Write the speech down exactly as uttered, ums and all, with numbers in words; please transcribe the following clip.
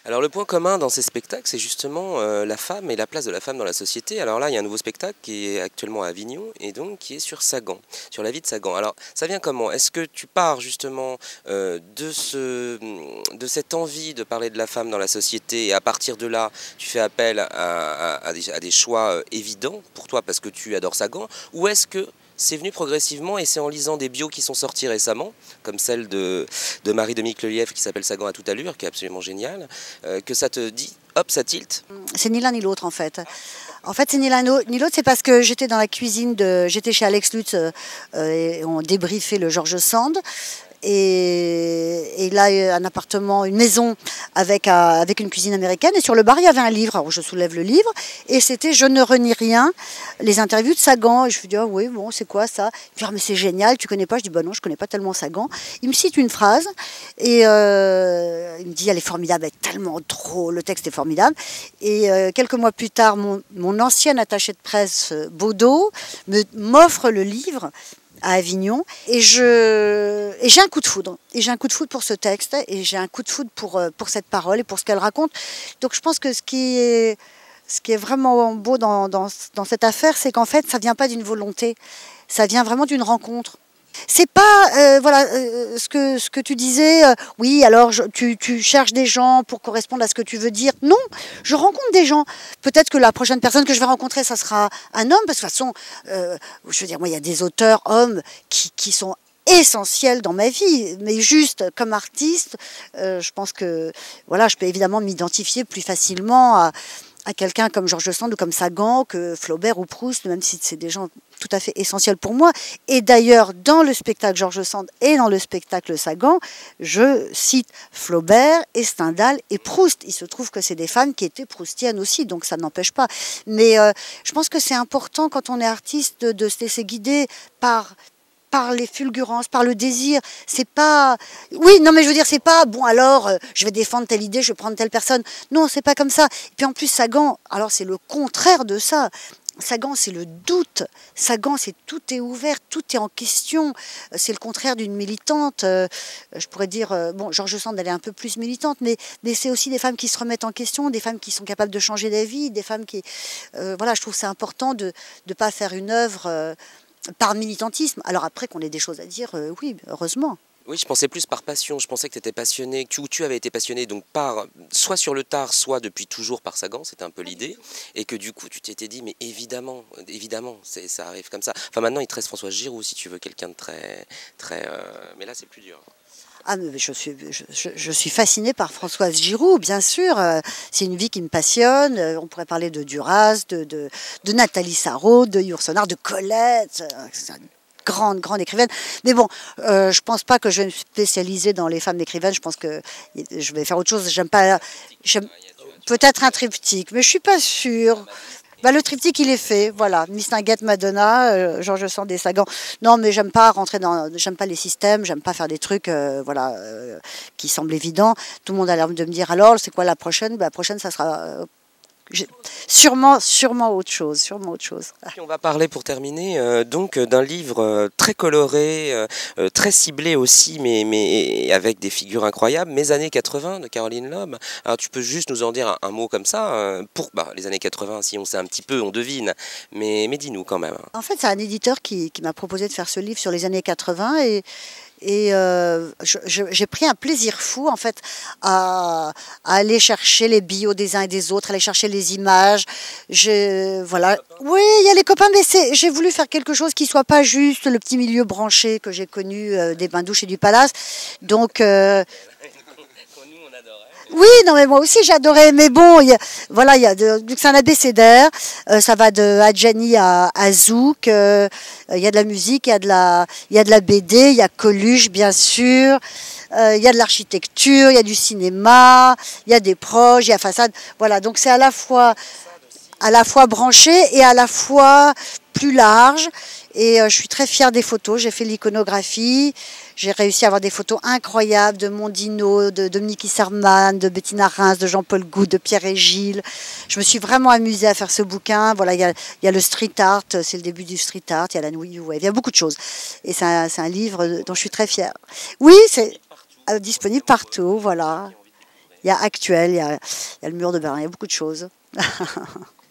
Alors le point commun dans ces spectacles, c'est justement euh, la femme et la place de la femme dans la société. Alors là, il y a un nouveau spectacle qui est actuellement à Avignon et donc qui est sur Sagan, sur la vie de Sagan. Alors ça vient comment? Est-ce que tu pars justement euh, de, ce, de cette envie de parler de la femme dans la société et à partir de là, tu fais appel à, à, à, des, à des choix évidents pour toi parce que tu adores Sagan? Ou est-ce que c'est venu progressivement et c'est en lisant des bios qui sont sortis récemment, comme celle de, de Marie-Dominique Lelièvre qui s'appelle Sagan à toute allure, qui est absolument géniale, euh, que ça te dit, hop, ça tilte? C'est ni l'un ni l'autre en fait. En fait, c'est ni l'un ni l'autre, c'est parce que j'étais dans la cuisine, de, j'étais chez Alex Lutz euh, et on débriefait le George Sand. Et, et là, un appartement, une maison avec, euh, avec une cuisine américaine. Et sur le bar, il y avait un livre. Alors, je soulève le livre. Et c'était Je ne renie rien, les interviews de Sagan. Et je me dis, ah oui, bon, c'est quoi ça? Il me dit, ah, mais c'est génial, tu connais pas? Je dis, bah non, je connais pas tellement Sagan. Il me cite une phrase. Et euh, il me dit, elle est formidable, elle est tellement drôle, le texte est formidable. Et euh, quelques mois plus tard, mon, mon ancien attaché de presse, Baudot, me, m'offre le livre à Avignon, et je et j'ai un coup de foudre, et j'ai un coup de foudre pour ce texte, et j'ai un coup de foudre pour pour cette parole et pour ce qu'elle raconte. Donc je pense que ce qui est ce qui est vraiment beau dans dans, dans cette affaire, c'est qu'en fait ça vient pas d'une volonté, ça vient vraiment d'une rencontre. C'est pas euh, voilà euh, ce que ce que tu disais. Euh, oui, alors je, tu, tu cherches des gens pour correspondre à ce que tu veux dire. Non, je rencontre des gens. Peut-être que la prochaine personne que je vais rencontrer, ça sera un homme, parce que de toute façon, euh, je veux dire, moi, il y a des auteurs hommes qui, qui sont essentiels dans ma vie, mais juste comme artiste, euh, je pense que voilà, je peux évidemment m'identifier plus facilement à à quelqu'un comme George Sand ou comme Sagan que Flaubert ou Proust, même si c'est des gens tout à fait essentiels pour moi. Et d'ailleurs, dans le spectacle George Sand et dans le spectacle Sagan, je cite Flaubert et Stendhal et Proust. Il se trouve que c'est des femmes qui étaient proustiennes aussi, donc ça n'empêche pas. Mais euh, je pense que c'est important quand on est artiste de, de se laisser guider par... par les fulgurances, par le désir. C'est pas... Oui, non, mais je veux dire, c'est pas, bon, alors, euh, je vais défendre telle idée, je vais prendre telle personne. Non, c'est pas comme ça. Et puis en plus, Sagan, alors c'est le contraire de ça. Sagan, c'est le doute. Sagan, c'est tout est ouvert, tout est en question. C'est le contraire d'une militante. Euh, je pourrais dire, euh, bon, George Sand, elle est un peu plus militante, mais, mais c'est aussi des femmes qui se remettent en question, des femmes qui sont capables de changer d'avis, des femmes qui... Euh, voilà, je trouve que c'est important de ne pas faire une œuvre... Euh, par militantisme. Alors après qu'on ait des choses à dire, euh, oui, heureusement. Oui, je pensais plus par passion. Je pensais que tu étais passionné, que tu, ou tu avais été passionné donc par, soit sur le tard, soit depuis toujours par Sagan, c'était un peu l'idée, et que du coup tu t'étais dit, mais évidemment, évidemment, c'est, ça arrive comme ça. Enfin maintenant il te reste François Giroud si tu veux quelqu'un de très, très, euh, mais là c'est plus dur. Ah, mais je suis, je, je, je suis fascinée par Françoise Giroud, bien sûr. C'est une vie qui me passionne. On pourrait parler de Duras, de, de, de Nathalie Sarraud, de Yourcenar, de Colette. C'est une grande, grande écrivaine. Mais bon, euh, je pense pas que je vais me spécialiser dans les femmes écrivaines. Je pense que je vais faire autre chose. J'aime pas... J'aime peut-être un triptyque, mais je suis pas sûre. Bah, le triptyque, il est fait, voilà. Mistinguett, Madonna, euh, George Sand et Sagan. Non, mais j'aime pas rentrer dans, j'aime pas les systèmes, j'aime pas faire des trucs, euh, voilà, euh, qui semblent évidents. Tout le monde a l'air de me dire, alors, c'est quoi la prochaine? Bah, la prochaine, ça sera euh, sûrement, sûrement autre chose, sûrement autre chose. Puis on va parler pour terminer euh, donc d'un livre euh, très coloré, euh, euh, très ciblé aussi, mais, mais avec des figures incroyables, Mes années quatre-vingts de Caroline Loeb. Alors tu peux juste nous en dire un, un mot comme ça euh, pour bah, les années quatre-vingts, si on sait un petit peu, on devine, mais, mais dis-nous quand même. En fait, c'est un éditeur qui, qui m'a proposé de faire ce livre sur les années quatre-vingts et Et euh, j'ai pris un plaisir fou en fait à, à aller chercher les bios des uns et des autres, aller chercher les images. Je, voilà. Oui, il y a les copains, mais j'ai voulu faire quelque chose qui soit pas juste le petit milieu branché que j'ai connu euh, des bains-douches et du Palace. Donc euh, oui, non mais moi aussi j'adorais, mais bon, y a, voilà, il y a c'est un abécédaire, euh, ça va de Adjani à, à Zouk, il euh, y a de la musique, il y a de la, il y a de la B D, il y a Coluche bien sûr, il euh, y a de l'architecture, il y a du cinéma, il y a des proches, il y a façade, voilà, donc c'est à la fois à la fois branché et à la fois plus large. Et euh, je suis très fière des photos. J'ai fait l'iconographie. J'ai réussi à avoir des photos incroyables de Mondino, de Dominique Isserman, de Bettina Reims, de Jean-Paul Goude, de Pierre et Gilles. Je me suis vraiment amusée à faire ce bouquin. Voilà, il y a, il y a le street art, c'est le début du street art. Il y a la New Wave, il y a beaucoup de choses. Et c'est un, c'est un livre dont je suis très fière. Oui, c'est euh, disponible partout. Voilà. il y a actuel, il y a, il y a le mur de Berlin, il y a beaucoup de choses.